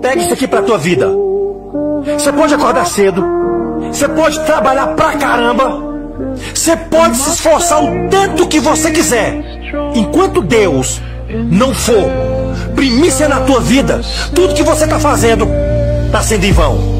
Pega isso aqui pra tua vida. Você pode acordar cedo. Você pode trabalhar pra caramba. Você pode se esforçar o tanto que você quiser. Enquanto Deus não for primícia na tua vida, tudo que você está fazendo está sendo em vão.